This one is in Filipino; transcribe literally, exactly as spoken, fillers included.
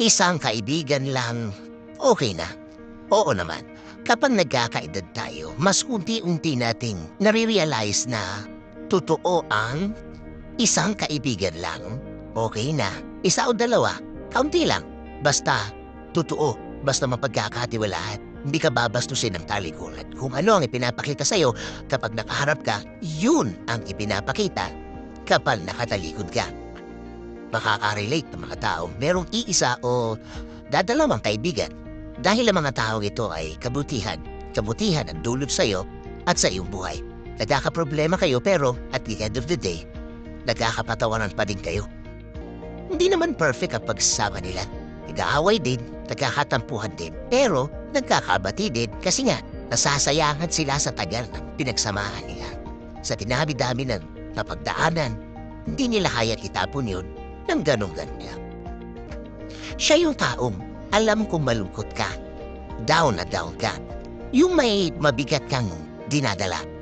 Isang kaibigan lang, okay na. Oo naman, kapag nagkakaedad tayo, mas unti-unti nating nare-realize na totoo ang isang kaibigan lang, okay na. Isa o dalawa, kaunti lang. Basta totoo, basta mapagkakatiwalaan. Hindi ka babastusin ng talikuran. Kung ano ang ipinapakita sa'yo kapag nakaharap ka, yun ang ipinapakita kapag nakatalikod ka. Makaka-relate ng mga tao merong iisa o dadalawang kaibigan dahil ang mga tao ito ay kabutihan. Kabutihan ang dulot sa'yo at sa iyong buhay. Nagkakaproblema kayo pero at the end of the day, nagkakapatawanan pa din kayo. Hindi naman perfect ang pagsasama nila. Nag-aaway din, nagkakatampuhan din, pero nagkakabati din kasi nga nasasayangan sila sa tagal ng pinagsamahan nila. Sa dinami-dami ng napagdaanan, hindi nila hayang itapon yun ng ganong-ganyan. Siya yung taong alam kung malungkot ka, down na down ka, yung may mabigat kang dinadala.